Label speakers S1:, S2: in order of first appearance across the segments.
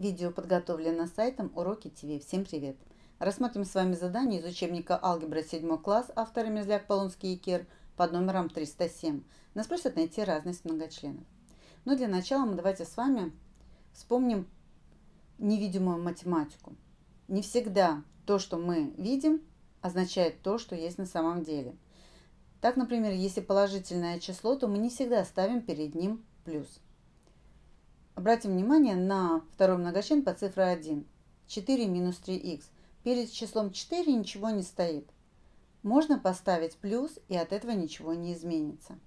S1: Видео подготовлено сайтом Уроки ТВ. Всем привет! Рассмотрим с вами задание из учебника алгебра 7 класс, авторы Мерзляк, Полонский и Кер, под номером 307. Нас просят найти разность многочленов. Но для начала мы давайте с вами вспомним невидимую математику. Не всегда то, что мы видим, означает то, что есть на самом деле. Так, например, если положительное число, то мы не всегда ставим перед ним плюс. Обратим внимание на второй многочлен под цифрой 1. 4 минус 3х. Перед числом 4 ничего не стоит. Можно поставить плюс, и от этого ничего не изменится.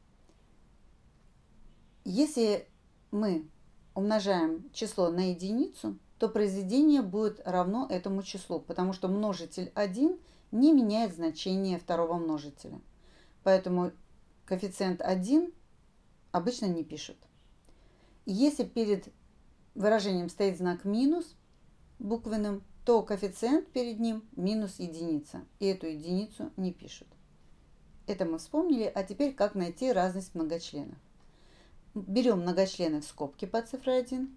S1: Если мы умножаем число на единицу, то произведение будет равно этому числу, потому что множитель 1 не меняет значение второго множителя. Поэтому коэффициент 1 обычно не пишут. Если перед выражением стоит знак минус буквенным, то коэффициент перед ним минус единица. И эту единицу не пишут. Это мы вспомнили. А теперь как найти разность многочленов. Берем многочлены в скобки под цифрой 1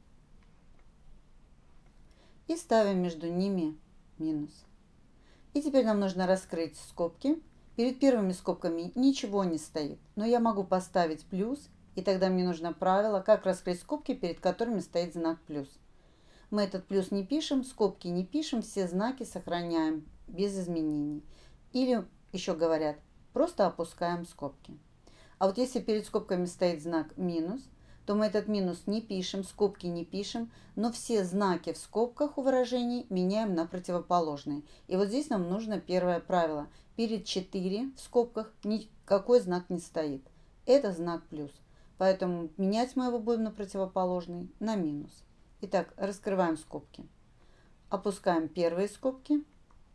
S1: и ставим между ними минус. И теперь нам нужно раскрыть скобки. Перед первыми скобками ничего не стоит, но я могу поставить плюс. И тогда мне нужно правило, как раскрыть скобки, перед которыми стоит знак плюс. Мы этот плюс не пишем, скобки не пишем, все знаки сохраняем без изменений. Или, еще говорят, просто опускаем скобки. А вот если перед скобками стоит знак минус, то мы этот минус не пишем, скобки не пишем, но все знаки в скобках у выражений меняем на противоположные. И вот здесь нам нужно первое правило. Перед 4 в скобках никакой знак не стоит. Это знак плюс. Поэтому менять мы его будем на противоположный, на минус. Итак, раскрываем скобки. Опускаем первые скобки.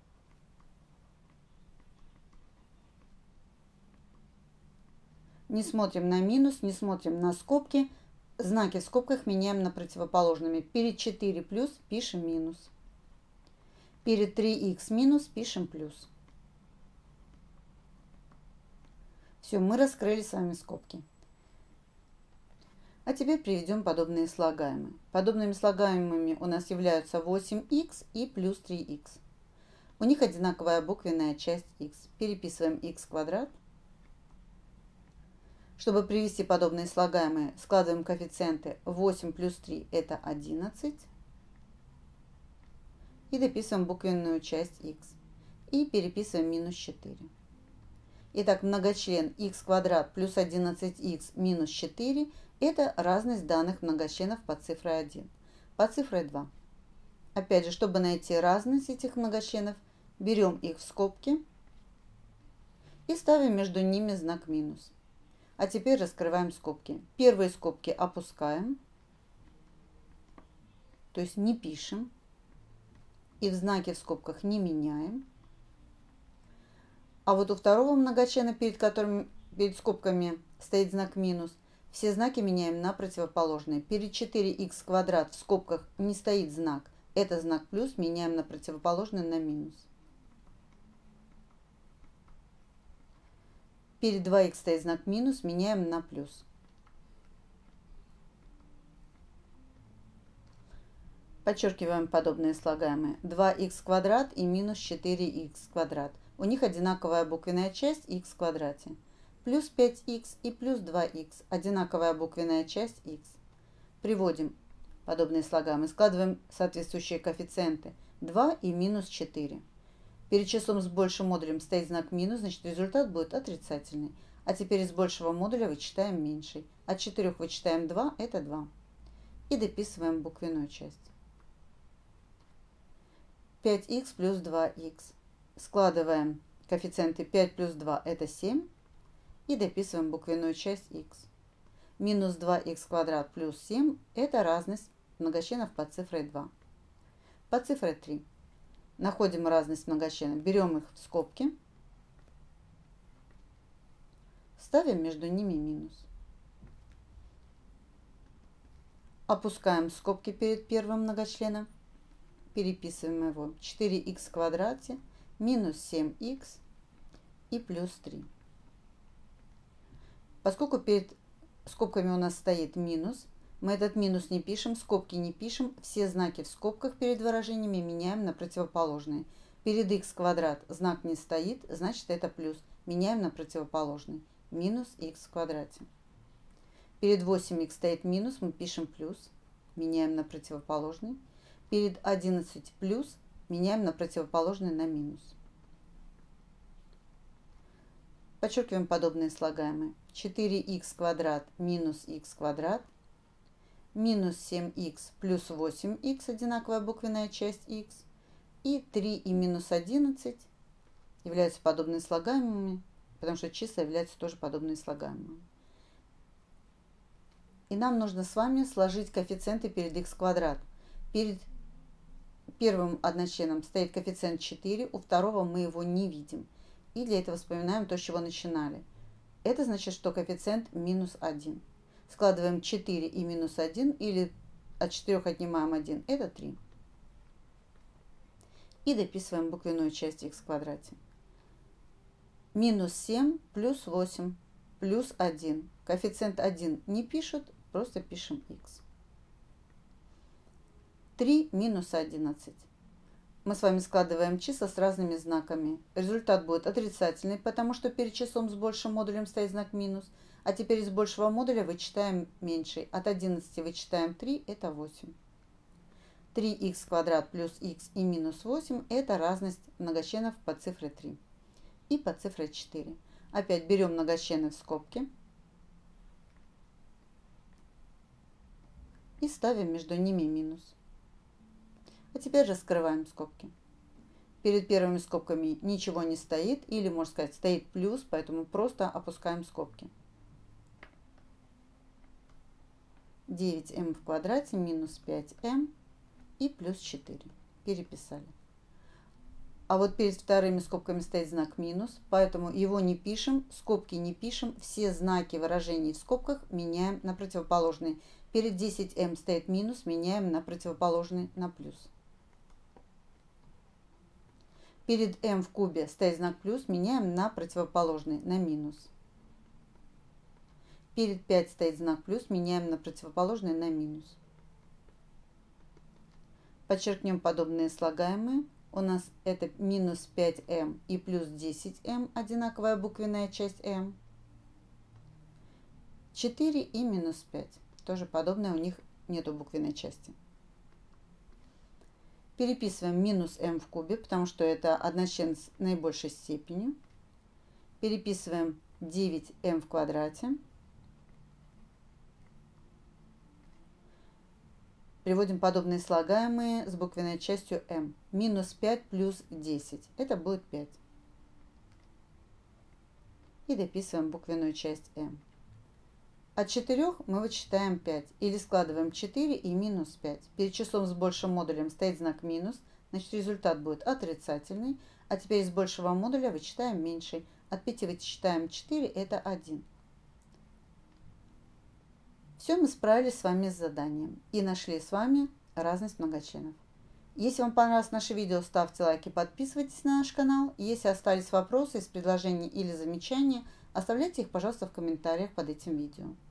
S1: Не смотрим на минус, не смотрим на скобки. Знаки в скобках меняем на противоположными. Перед 4 плюс пишем минус. Перед 3х минус пишем плюс. Все, мы раскрыли с вами скобки. А теперь приведем подобные слагаемые. Подобными слагаемыми у нас являются 8х и плюс 3х. У них одинаковая буквенная часть х. Переписываем х квадрат. Чтобы привести подобные слагаемые, складываем коэффициенты. 8 плюс 3 это 11. И дописываем буквенную часть х. И переписываем минус 4. Итак, многочлен х квадрат плюс 11х минус 4 – это разность данных многочленов под цифрой 1. Под цифрой 2. Опять же, чтобы найти разность этих многочленов, берем их в скобки и ставим между ними знак минус. А теперь раскрываем скобки. Первые скобки опускаем, то есть не пишем, и в знаке в скобках не меняем. А вот у второго многочлена, перед скобками стоит знак минус, все знаки меняем на противоположные. Перед 4х квадрат в скобках не стоит знак. Это знак плюс, меняем на противоположный на минус. Перед 2х стоит знак минус, меняем на плюс. Подчеркиваем подобные слагаемые. 2х квадрат и минус 4х квадрат. У них одинаковая буквенная часть х в квадрате. Плюс 5х и плюс 2х. Одинаковая буквенная часть х. Приводим подобные слагаемые. Складываем соответствующие коэффициенты. 2 и минус 4. Перед числом с большим модулем стоит знак минус, значит результат будет отрицательный. А теперь из большего модуля вычитаем меньший. От 4 вычитаем 2, это 2. И дописываем буквенную часть. 5х плюс 2х. Складываем коэффициенты 5 плюс 2 это 7. И дописываем буквенную часть х. Минус 2х квадрат плюс 7 это разность многочленов под цифрой 2. Под цифрой 3. Находим разность многочленов, берем их в скобки, ставим между ними минус. Опускаем скобки перед первым многочленом, переписываем его. 4х в квадрате минус 7х и плюс 3. Поскольку перед скобками у нас стоит минус, Мы этот минус не пишем, скобки не пишем, все знаки в скобках перед выражениями меняем на противоположные. Перед х квадрат знак не стоит, значит это плюс. Меняем на противоположный. Минус х в квадрате. Перед 8х стоит минус, мы пишем плюс. Меняем на противоположный. Перед 11 плюс, меняем на противоположный на минус. Подчеркиваем подобные слагаемые. 4х квадрат минус х квадрат. Минус 7х плюс 8х, одинаковая буквенная часть х. И 3 и минус 11 являются подобными слагаемыми, потому что числа являются тоже подобными слагаемыми. И нам нужно с вами сложить коэффициенты перед х квадрат. Перед первым одночленом стоит коэффициент 4, у второго мы его не видим. И для этого вспоминаем то, с чего начинали. Это значит, что коэффициент минус 1. Складываем 4 и минус 1, или от 4 отнимаем 1, это 3. И дописываем буквенную часть х в квадрате. Минус 7 плюс 8 плюс 1. Коэффициент 1 не пишут, просто пишем х. 3 минус 11. Мы с вами складываем числа с разными знаками. Результат будет отрицательный, потому что перед числом с большим модулем стоит знак минус. А теперь из большего модуля вычитаем меньший. От 11 вычитаем 3, это 8. 3х квадрат плюс х и минус 8 – это разность многочленов по цифре 3 и по цифре 4. Опять берем многочлены в скобки и ставим между ними минус. А теперь раскрываем скобки. Перед первыми скобками ничего не стоит, или, можно сказать, стоит плюс, поэтому просто опускаем скобки. 9m в квадрате минус 5m и плюс 4. Переписали. А вот перед вторыми скобками стоит знак минус, поэтому его не пишем, скобки не пишем, все знаки выражений в скобках меняем на противоположные. Перед 10m стоит минус, меняем на противоположный на плюс. Перед m в кубе стоит знак плюс, меняем на противоположный, на минус. Перед 5 стоит знак плюс, меняем на противоположный, на минус. Подчеркнем подобные слагаемые. У нас это минус 5m и плюс 10m, одинаковая буквенная часть m. 4 и минус 5. Тоже подобное, у них нету буквенной части. Переписываем минус m в кубе, потому что это одночлен с наибольшей степенью. Переписываем 9m в квадрате. Приводим подобные слагаемые с буквенной частью m. Минус 5 плюс 10. Это будет 5. И дописываем буквенную часть m. От 4 мы вычитаем 5. Или складываем 4 и минус 5. Перед числом с большим модулем стоит знак минус. Значит, результат будет отрицательный. А теперь из большего модуля вычитаем меньший. От 5 вычитаем 4. Это 1. Все, мы справились с вами с заданием и нашли с вами разность многочленов. Если вам понравилось наше видео, ставьте лайки, подписывайтесь на наш канал. Если остались вопросы из предложений или замечания, оставляйте их, пожалуйста, в комментариях под этим видео.